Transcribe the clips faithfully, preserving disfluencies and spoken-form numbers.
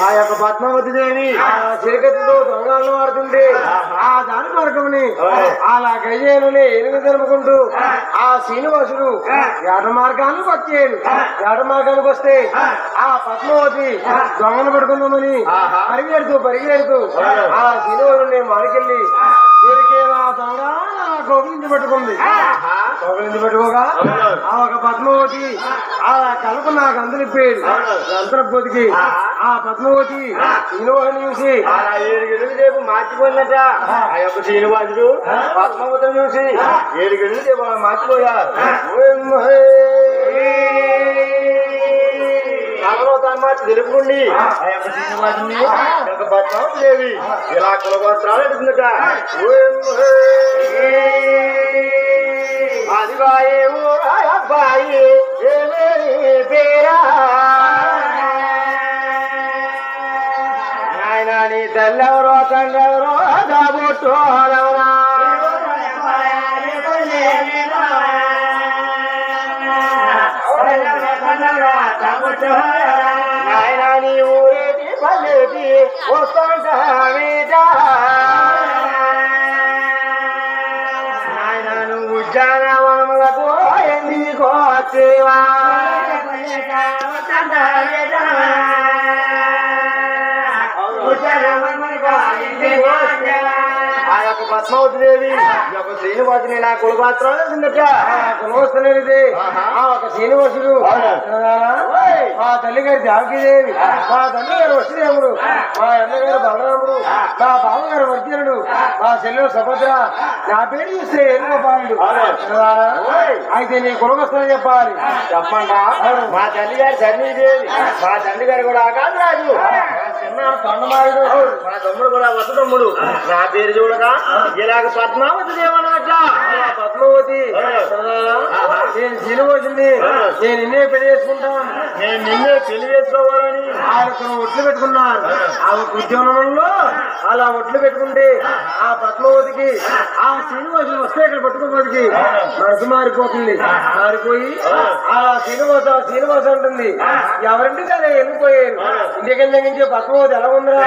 ఆ యొక్క పద్మావతి దేవి చీకటితో దొంగలను ఆడుతుంటే ఆ దాని మార్గంని అలా గజేనుని ఎలుగు జరుపుకుంటూ ఆ శ్రీనివాసుడు ఎడ మార్గానికి వచ్చాడు. ఎడ మార్గానికి వస్తే ఆ పద్మావతి దొంగను పడుకుందామని పరిగెడుతూ పరిగెడుతూ ఆ శ్రీనివాసుని మారికెళ్ళి దొరికేవా దొంగ కోపలించి పట్టుకుంది. కోపలించి పట్టుకోగా ఆ ఒక పద్మావతి ఆ కలుపు నాకు అందరిపోయాడు. అంతరపోతికి ఆ పద్మావతి శ్రీనివాసుని చూసి ఏడు గడులు సేపు మార్చిపోయిందట. ఆ యొక్క శ్రీనివాసుడు పద్మావతిని చూసి ఏడు గడులు సేపు మార్చిపోయారు. మార్చి తెలుపుకుండి ఆ యొక్క శ్రీనివాసుని యొక్క పద్మావతి దేవి ఇలా కులగోత్రాలు అడుగుతుందట. అదిగాయే ఓ అబ్బాయి పేరా నాయన నీ తల్లెవరో తండ్రెవరో దాబొట్టోడవరా నాయన నీ ఊరేటి పల్లెటి వస్తుంటా నాయన నువ్వు ఉద్యానవనములకు ఎందుకు వచ్చేవా ఆ యొక్క పద్మావతి దేవి యొక్క శ్రీనివాసుని నా కులపాత్రాలు కులవస్తున్నది. ఆ ఒక శ్రీనివాసుడు మా తల్లి గారి జానకీదేవి, మా తల్లి గారు వసుదేవుడు, మా అన్నగారు బలరాముడు, మా బావగారు వర్జనుడు, మా చెల్లెలు సుభద్ర, నా పేరు చూస్తే ఏనుగోపాలుడు. అయితే నీ కులవస్తుని చెప్పాలి. చెప్పండా మా తల్లి గారి ధర్మీదేవి, మా తండ్రి గారు కూడా ఆకాశరాజు, చిన్న తొండమారుడు, మా తమ్ముడు కూడా వసతమ్ముడు. నా పేరు చూడగా ఇలాగ పద్మావతి దేవనట. పద్మావతి నేను శ్రీనివాసుని నేను నిన్నే పెళ్లి చేసుకుంటాను, నేను నిన్నే పెళ్లి చేసుకోవాలని ఆయన ఒట్లు పెట్టుకున్నారు. ఆ ఉద్యానవనంలో అలా ఒట్లు పెట్టుకుంటే ఆ పద్మావతికి ఆ శ్రీనివాసుని వస్తే ఇక్కడ పట్టుకోవడానికి మనసు మారిపోతుంది. మారిపోయి అలా శ్రీనివాస శ్రీనివాస అంటుంది. ఎవరింటికి అలా వెళ్ళిపోయాను. ఇంటికి నుంచి పద్మావతి ఎలా ఉందిరా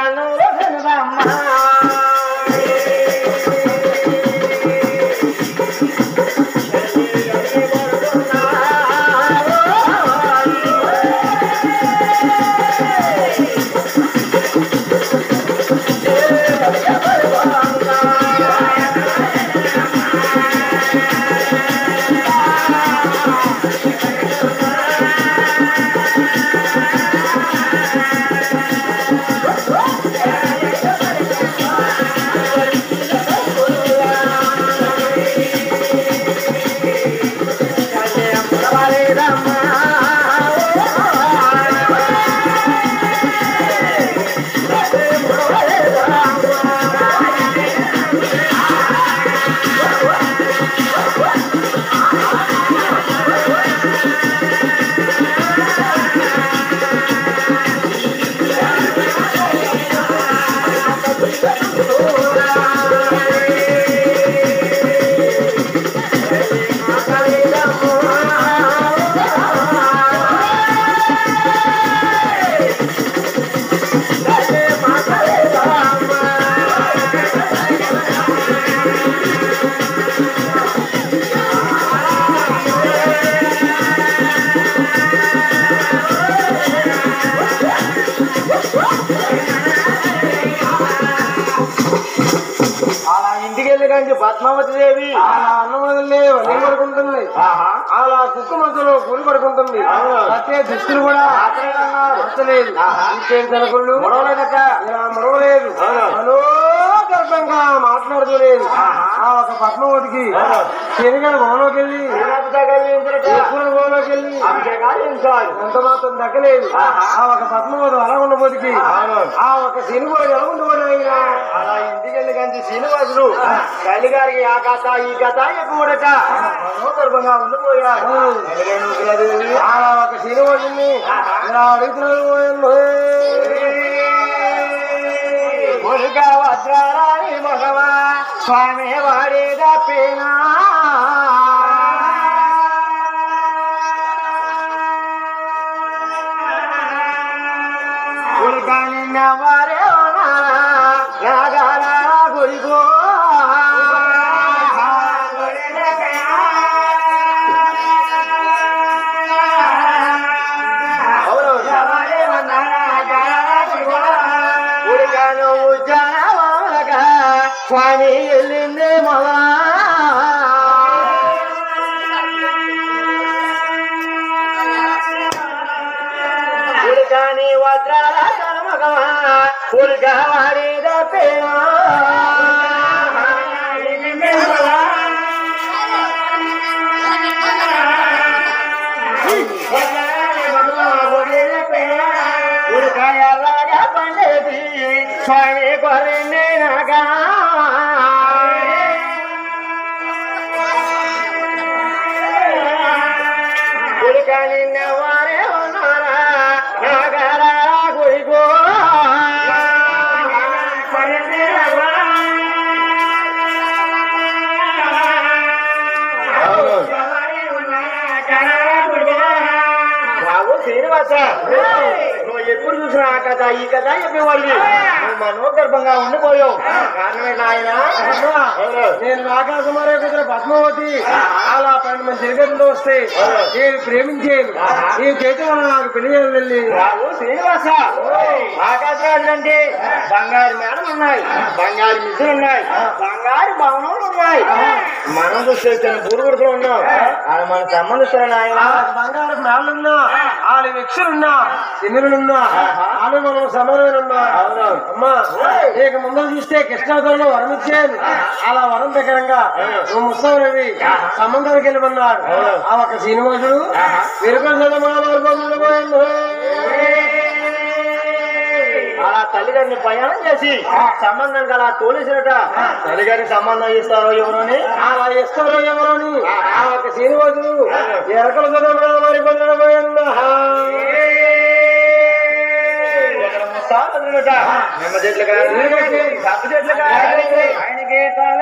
పద్మావతి దేవి అలా అన్నమలే వలి పడుకుంటుంది. అలా కుక్క మధ్యలో గురి పడుకుంటుంది. అదే దుస్తులు కూడా లేదు. తనకుళ్ళు మరవలేదట. ఇలా మరవలేదు. మనోగర్భంగా మాట్లాడుకోలేదు. ఆ ఒక పద్మావతికి శనిగారు గోలోకి వెళ్ళి గోలోకి వెళ్ళి ఎంత మాత్రం దక్కలేదు. ఆ ఒక పద్మావతి అలా ఉండబోతికి ఆ ఒక శ్రీనివాసు ఎలా ఉండబోదు. అలా ఇంటికి వెళ్ళి కంచి శ్రీనివాసుడు తల్లి గారికి ఆ కథ ఈ కథ ఎక్కువడట మనోగర్భంగా ఉండిపోయాడు. అలా ఒక శ్రీనివాసుని ఇలా అడుగుతున్నాడు. మురుగా వజ్రారాణి మగవా స్వామి వాడేదా పేనా నిన్నవారే నాగారా గురిగో స్వామి వెళ్ళిందే మలా ఉడికాని వజ్రాల కనమగమా ఉడికా వాడిద పేరు ఉడికాయలాగా పండేది స్వామి కొరింది నాగా నిన్న వారే ఉన్నారా నాగారా గురిగో బాబు శ్రీనివాస నువ్వు ఎప్పుడు చూసినా ఆ కథ ఈ కథ చెప్పేవాళ్ళు నువ్వు మనోగర్భంగా ఉండిపోయావు కారణమే నాయన నేను ఆకాశమారే కుదిర పద్మావతి అలా పన్నెండు మంది జగత్తులో వస్తే నేను ప్రేమించేది నేను చేతి వల్ల నాకు పెళ్లి వెళ్ళి బాబు శ్రీనివాస ఆకాశరాజు అంటే బంగారు మేడలు ఉన్నాయి బంగారు మిద్దులు ఉన్నాయి బంగారు భవనాలు ఉన్నాయి మనం చూస్తే పురుగుడుకులు ఉన్నాం అది మన సంబంధిస్తున్న ఆయన బంగారు మేడలు ఉన్నా వాళ్ళ వ్యక్తులున్నా ఎన్నులున్నా వాళ్ళు మనం సమానమైనా అమ్మా ఇక ముందు చూస్తే కృష్ణావతంలో వరం ఇచ్చాను అలా వరం ప్రకారంగా నువ్వు ముస్తారవి సంబంధానికి వెళ్ళమన్నాడు ఆ ఒక శ్రీనివాసుడు అలా తల్లిగారిని ప్రయాణం చేసి సంబంధానికి అలా తోలేసినట తల్లిగారికి సంబంధం ఇస్తారో ఎవరని అలా ఇస్తారో ఎవరని ఆ ఒక శ్రీనివాసుడు ఎరకల చదువు మరి పొందడపోయిందా నిమ్మ చెట్లుగా సబ్బు చెట్లుగా ఆయనకి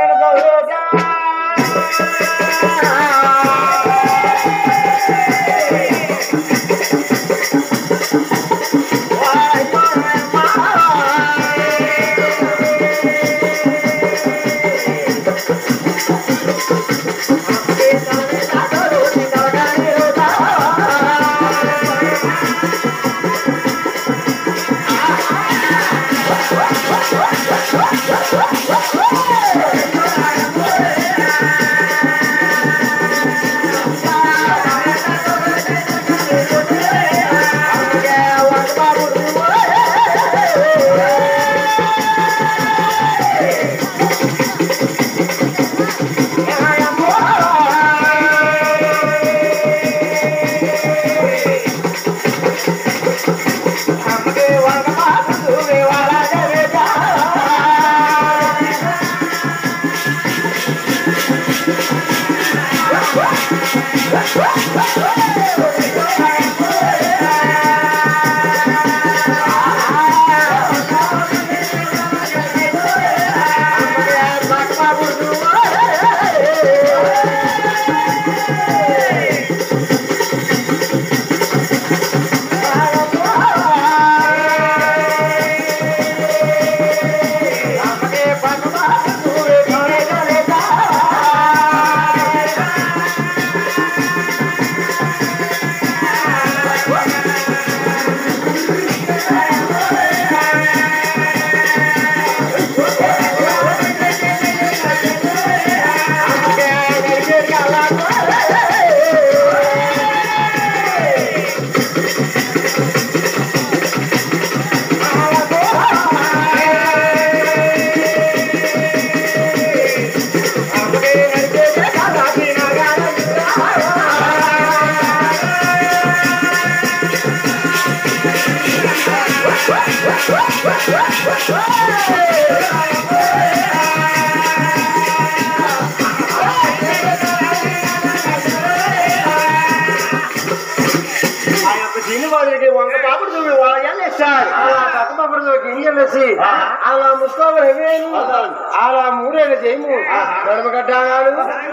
శ్రీనివాసుడికి వంక పాపడు చూపి వాళ్ళని ఇస్తారు అలా పక్క పాపడు చూపి ఇంజన్ వేసి అలా ముసుకోలు హెవేను అలా మూడేళ్ళు చేయము గడుపు కట్టాడు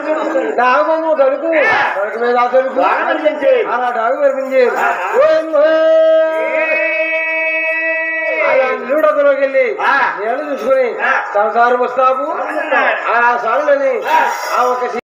డాగు తలుపు తలుపు మీద తలుపు అలా డాగు కనిపించేది అలా లోతులోకి వెళ్ళి నేను చూసుకుని సంసారం వస్తావు ఆ సాగులని ఆ ఒక